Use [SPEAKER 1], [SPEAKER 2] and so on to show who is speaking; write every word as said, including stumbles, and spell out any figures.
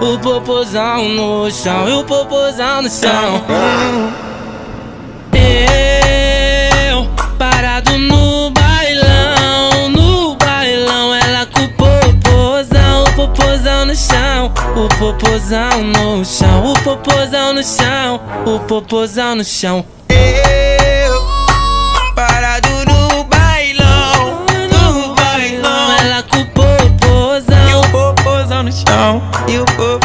[SPEAKER 1] o popozão no chão, e o popozão no chão. Eu, parado no bailão, no bailão, ela com o popozão, o popozão no chão, o popozão no chão, o popozão no chão, o popozão no chão.
[SPEAKER 2] Eu, parado no bailão, no bailão,
[SPEAKER 1] ela com o popozão,
[SPEAKER 2] e o popozão no chão, e o popozão